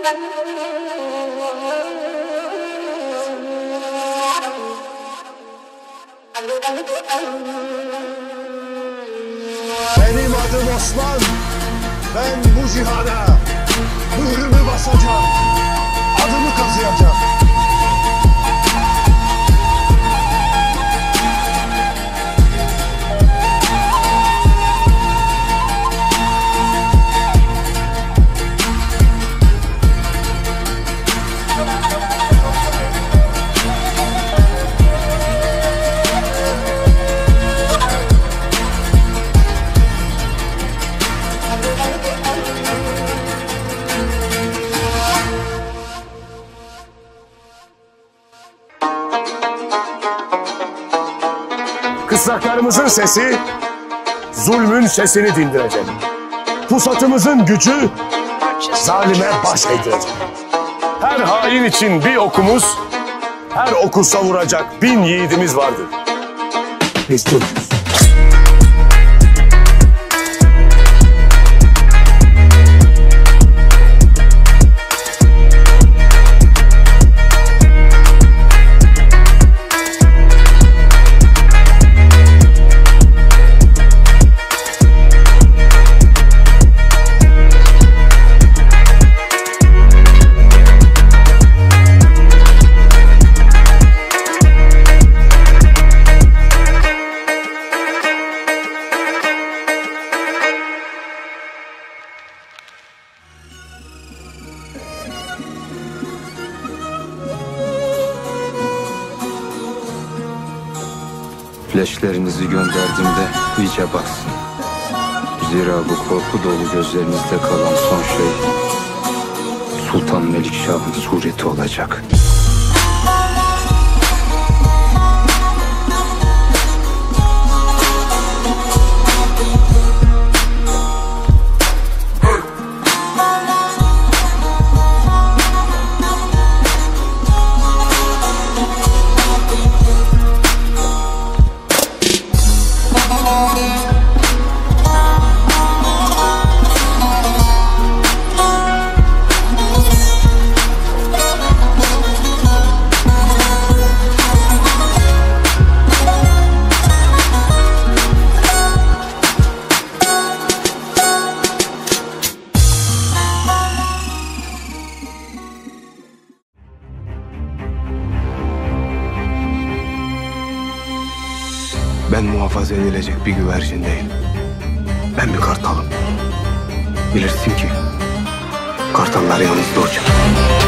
Benim adım Osman. Ben bu cihana mührümü basacağım. Adımı kazıyacağım. Kısraklarımızın sesi, zulmün sesini dindirecek. Pusatımızın gücü, zalime baş eğdirecek. Her hain için bir okumuz, her oku savuracak 1000 yiğidimiz vardır. Biz Türk'üz. Leşlerinizi gönderdiğimde iyice baksın. Zira bu korku dolu gözlerinizde kalan son şey Sultan Melikşah'ın sureti olacak. Ben muhafaza edilecek bir güvercin değil. Ben bir kartalım. Bilirsin ki kartallar yanınızda uçar.